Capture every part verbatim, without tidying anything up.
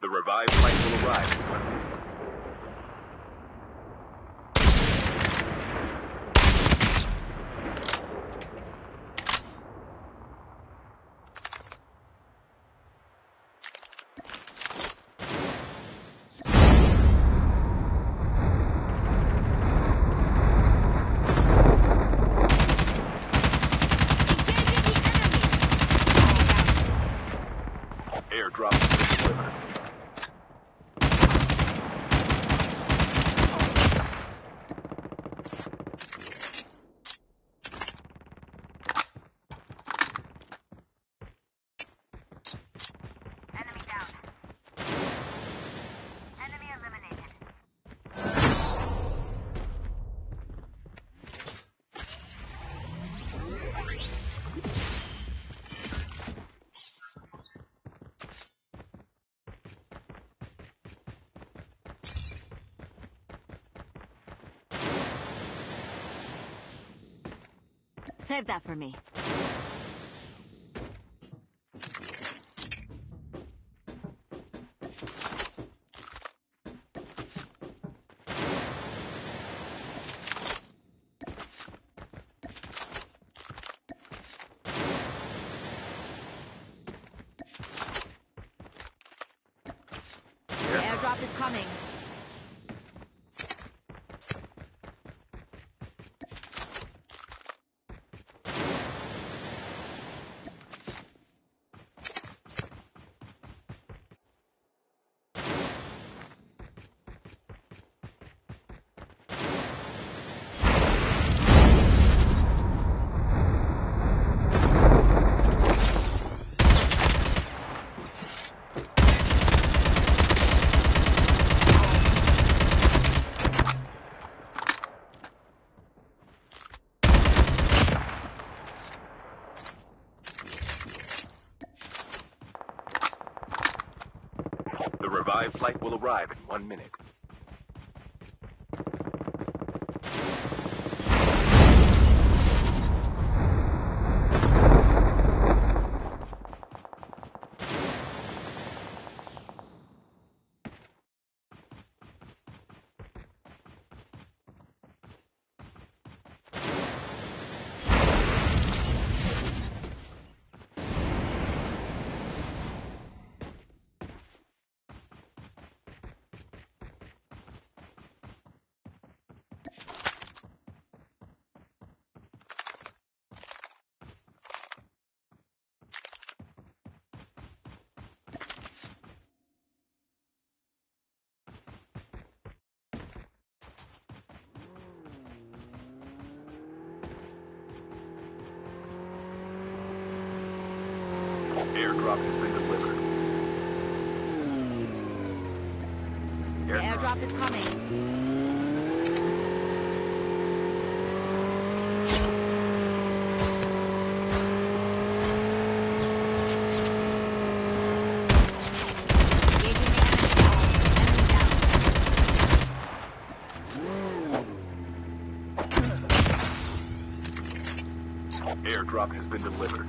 The revived flight will arrive. Airdrop is delivered. Enemy down. Enemy eliminated. Save that for me. The airdrop is coming. The revived flight will arrive in one minute. Airdrop has been delivered. The airdrop is coming. Airdrop has been delivered.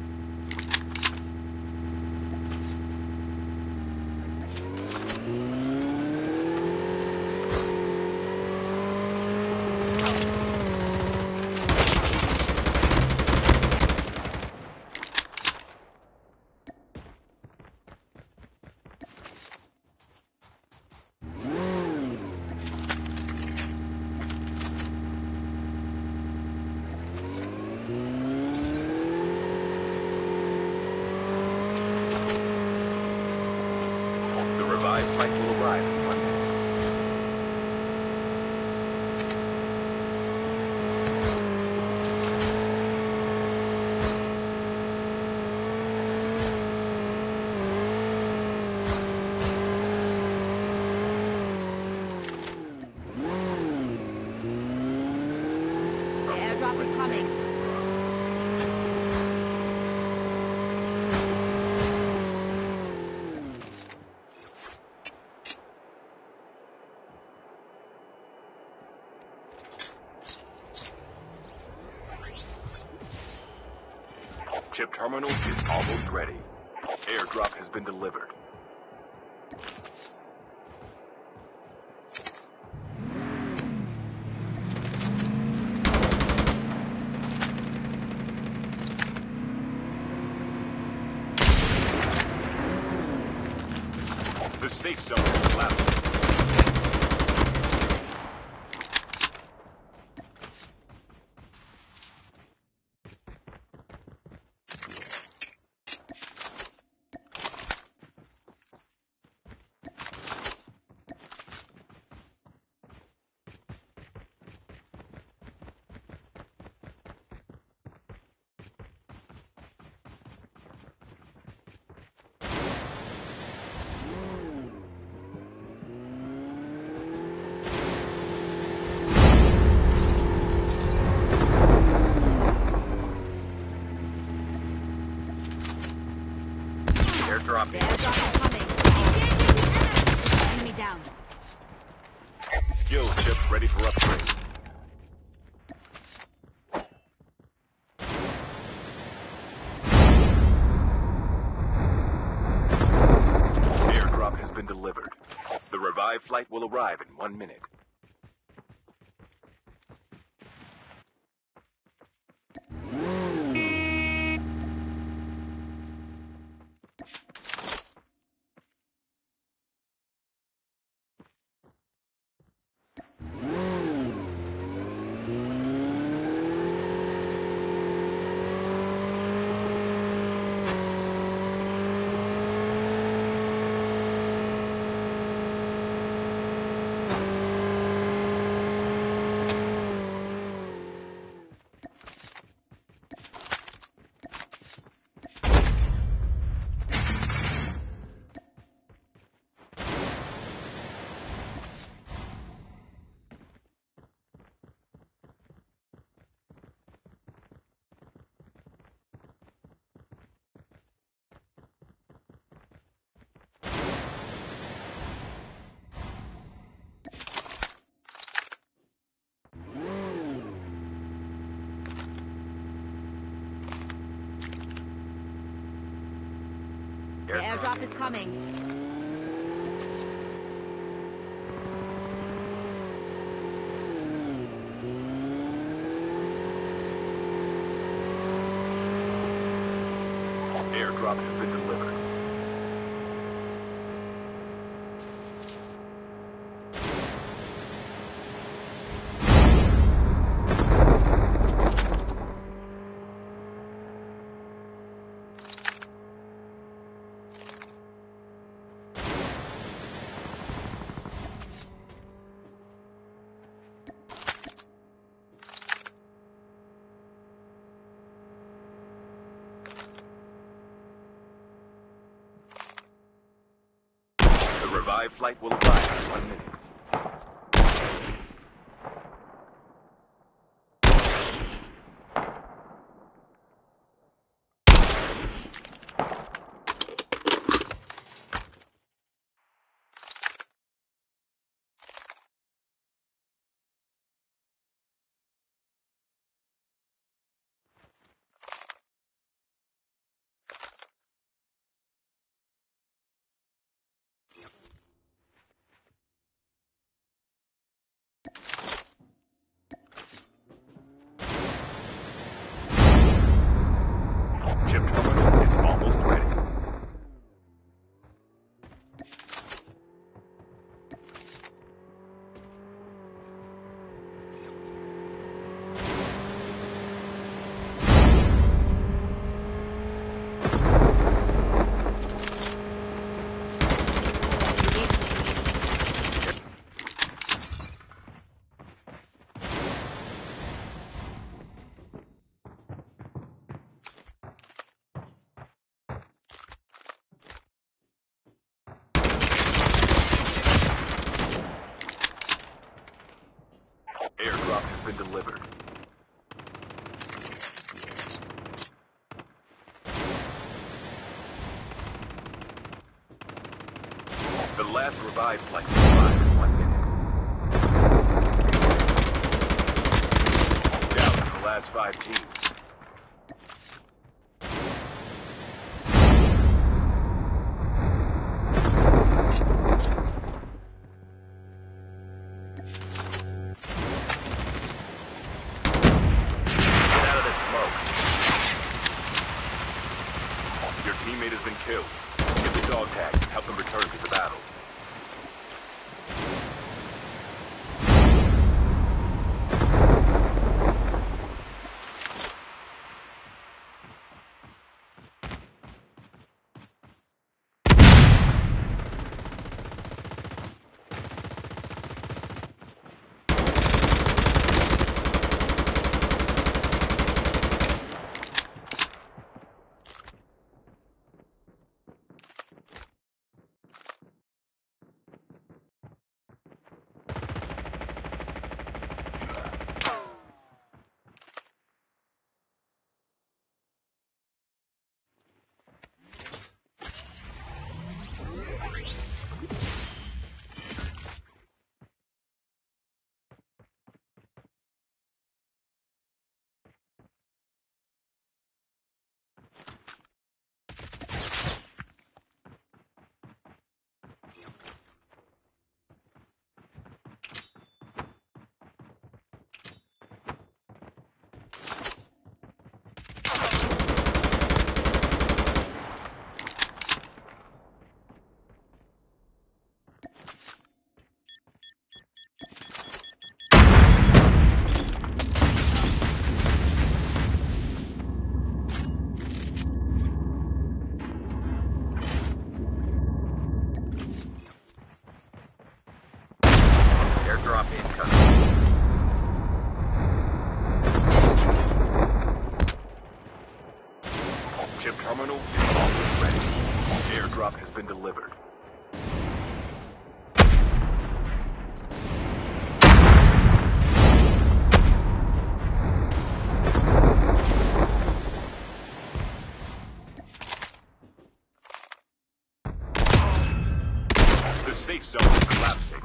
Revived flight will arrive in one minute. The airdrop is coming. Chip terminal is almost ready. Airdrop has been delivered. The safe zone is collapsing. Airdrop. The airdrop is coming. Enemy down. Skill chip ready for upgrade. Airdrop has been delivered. The revived flight will arrive in one minute. The airdrop is coming. Airdrop has been delivered. The revived flight will arrive in one minute. Chip terminal is almost ready. Airdrop has been delivered. The last revived flight will arrive in one minute. Down to the last five teams. Your teammate has been killed. Get the dog tags. Help them return to the battle. Airdrop incoming. Chip terminal is almost ready. Airdrop has been delivered. The safe zone is collapsing.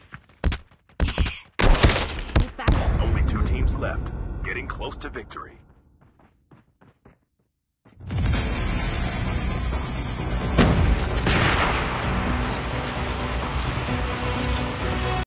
Only two teams left, getting close to victory.